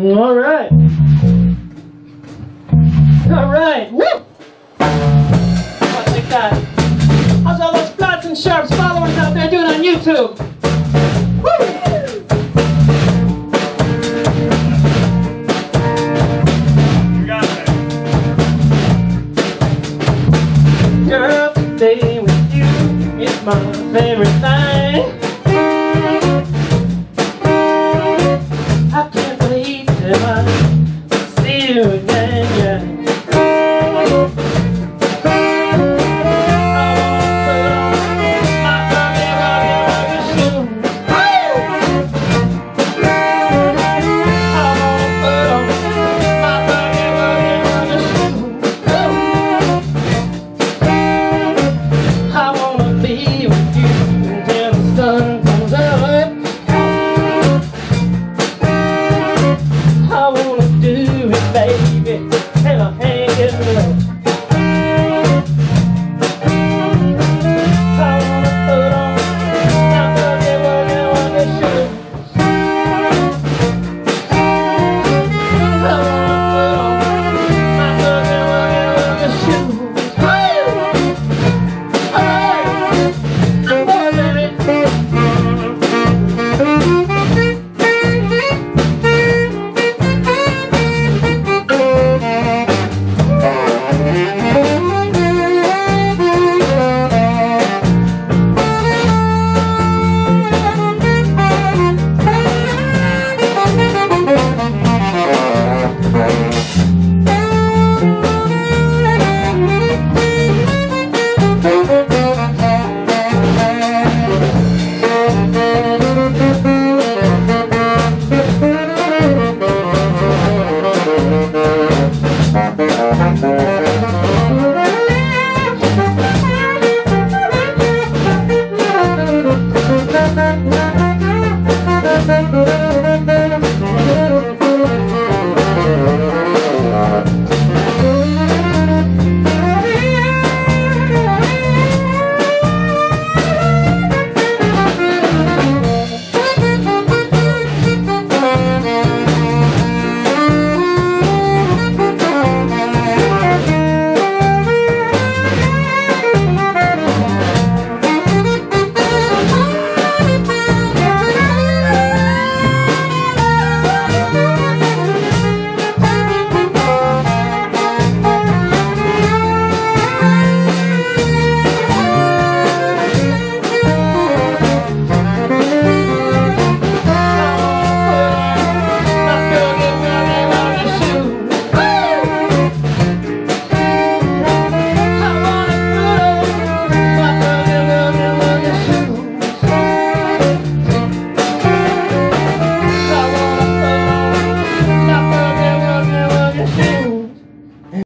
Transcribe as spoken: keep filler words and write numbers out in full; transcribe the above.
All right. All right. Woo! What they got? How's all those Flats and Sharpes followers out there doing on YouTube? Woo! You got that. Girl, today with you is my favorite thing. I can't believe that I see you again, yeah. Thank you.